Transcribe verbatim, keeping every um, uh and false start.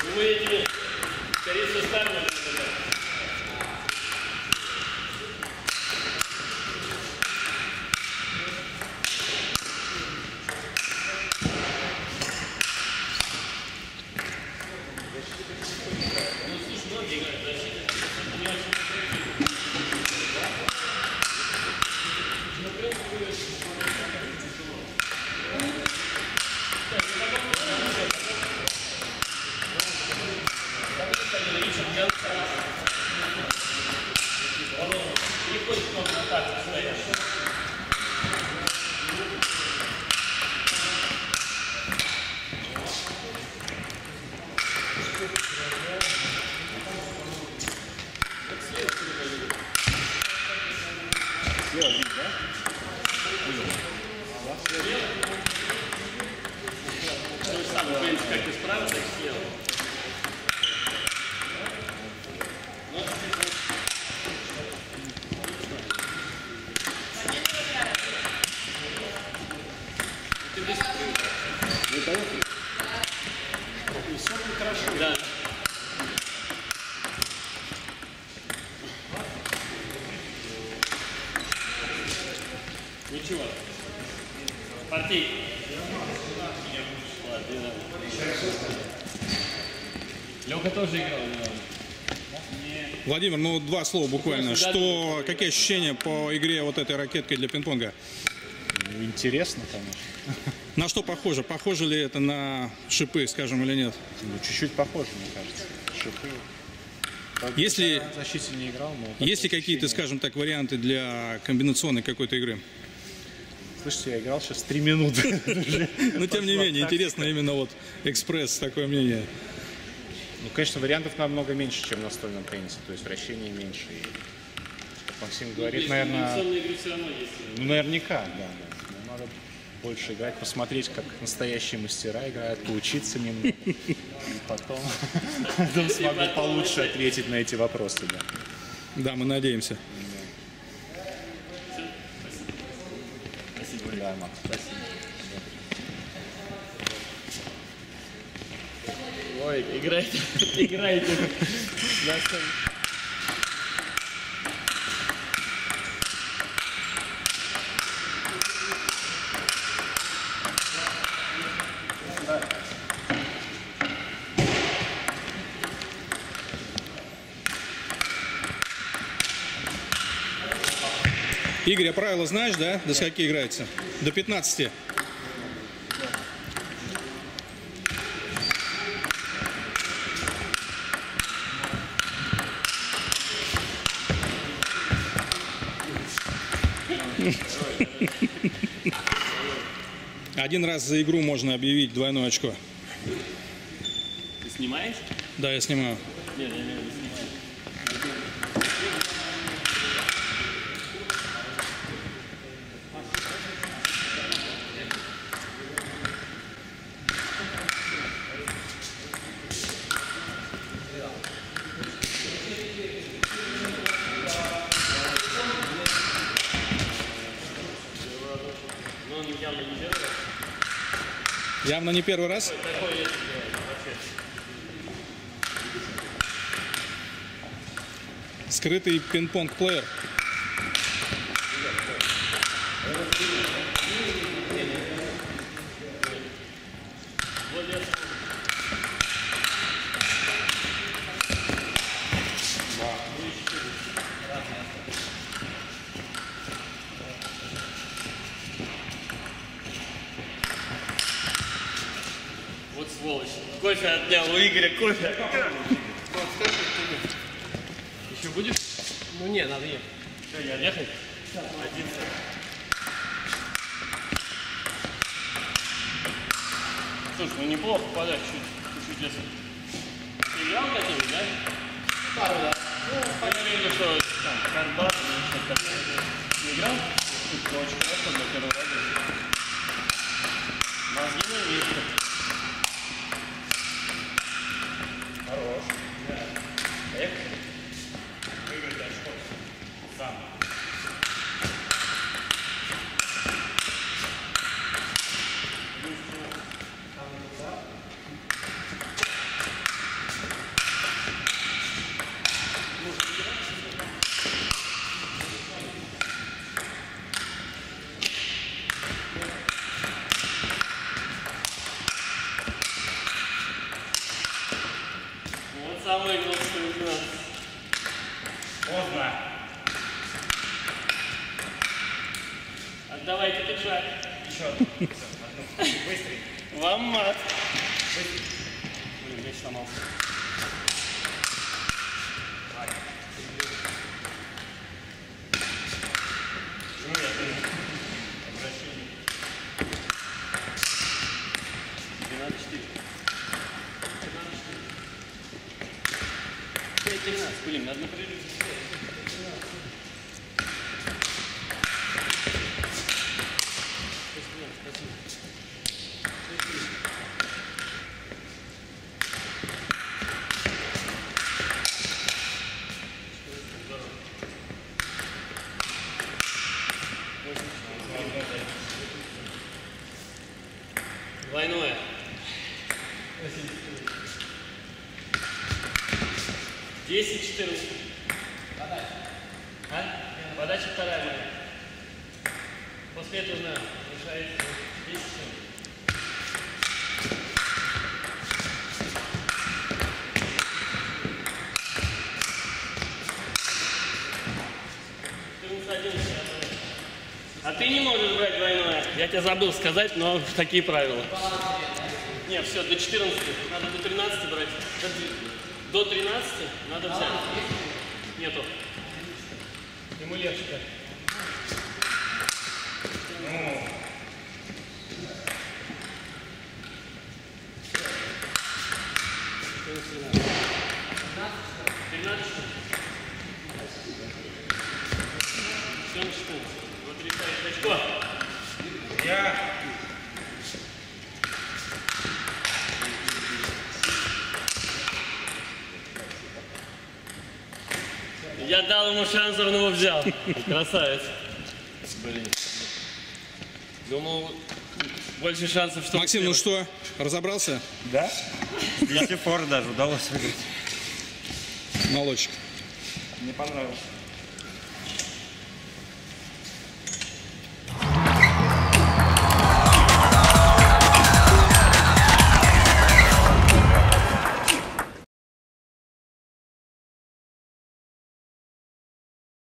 Мы этими, скорее всего, ставим. Как ты справа, так слева. Все будет хорошо. Да. Ничего. Партий. Лёха тоже играл. Владимир, ну два слова буквально. Что, какие ощущения по игре вот этой ракеткой для пинг-понга? Ну, интересно, конечно. На что похоже? Похоже ли это на шипы, скажем, или нет? Ну, чуть-чуть похоже, мне кажется. Шипы. Правда, если в защите не играл, но есть ли какие-то, скажем так, варианты для комбинационной какой-то игры? Слушайте, я играл сейчас три минуты. Но тем не менее, интересно именно вот экспресс, такое мнение. Ну, конечно, вариантов намного меньше, чем в настольном теннисе. То есть вращения меньше. И, как Максим говорит, наверное... Ну, наверняка, да. да. Надо больше играть, посмотреть, как настоящие мастера играют, поучиться немного. И потом, потом смогу получше ответить на эти вопросы. Да, да, мы надеемся. Спасибо. Да, Макс, спасибо. Ой, играйте, играйте. Игорь, а правила знаешь, да? До скольки играется? До пятнадцати. Один раз за игру можно объявить двойное очко. Ты снимаешь? Да, я снимаю. Нет, я не снимаю. Явно не первый раз. Скрытый пинг-понг-плеер. Вот сволочь. Кофе отнял у Игоря, кофе. Еще будешь? Ну не, надо ехать. Что, я ехать? Один. Слушай, ну неплохо подать чуть-чуть, чуть-чуть если. Ты играл каким-нибудь, да? Пару, да. Ну, я вижу, что там карбат или что-то такое. Не играл? Это очень хорошо для первого раза. Мозги на месте. Хорош. Да. Поехали. Выиграть очко. Сам. сам выиграл сто двенадцать. Поздно. Отдавайте пиджак. Еще одну. Быстрый. Вам мат. Быстрый. Блин, мяч сломался. двенадцать четыре. пять тринадцать, блин, надо напрямую. Двойное. десять четырнадцать. Подача. А? Подача вторая моя. После этого на решает десять четырнадцать. А ты не можешь брать двойное. Я тебе забыл сказать, но такие правила. Нет, все, до четырнадцати. Надо до тринадцати брать. До тринадцати надо взять. Нету. Ему легче так. Ну. тринадцать. Все на четырнадцать. Вот тридцать очко. Я. Я дал ему шанс, он его взял. Красавец. Блин. Думал, больше шансов, что... Максим, ну что, разобрался? Да? С десяти пор даже удалось выиграть. Молодчик. Мне понравилось.